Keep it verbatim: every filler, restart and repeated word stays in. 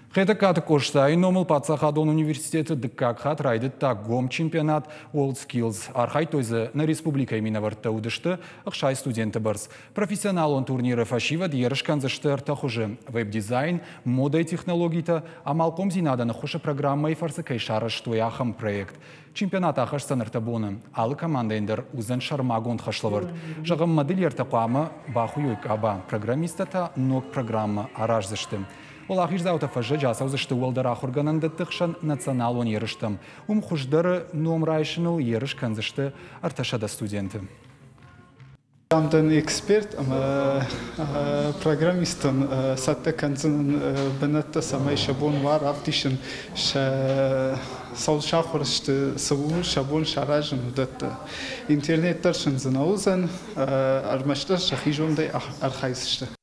Խետակատ կոշտայի նոմլ պացախադոն ունիվերսիտետը դկակատ ռայդը տակ գոմ չիմպիոնատ World Skills արխայ տոյզը նա ռեսպուբլիկայի մինավարդը ուդշտը ըխշայ ստուդենտը բրս պրոֆեսիոնալոն турнира фашива դիերշկան զշտը արտախուժը վեբ-դիզայն, մոդայ տեխնոլոգիտը ամալկոմ զինադանը խոշը պրոգրամմայի ֆարսակայ շարաշտոյ ախմ պրոյեկտ Чемпионат ахаш санартабоны, алы командайндер узен шармагон хашлавард. Жагам модель ертақамы бахуюк аба программиста та ног программа араж зыштым. Ол ахиш заута фажа жасау зышты уалдар ахурганан даттықшан национал он ерыштым. Ум хуждары номрайшыныл ерыш канзышты арташада студенты. Амдан эксперт, программистан сатта канзын бенетта самай шабон вар автишын сау шахурышты саву шабон шаражын датта интернеттар шынзын аузан армаштар шахижондай архайсышты.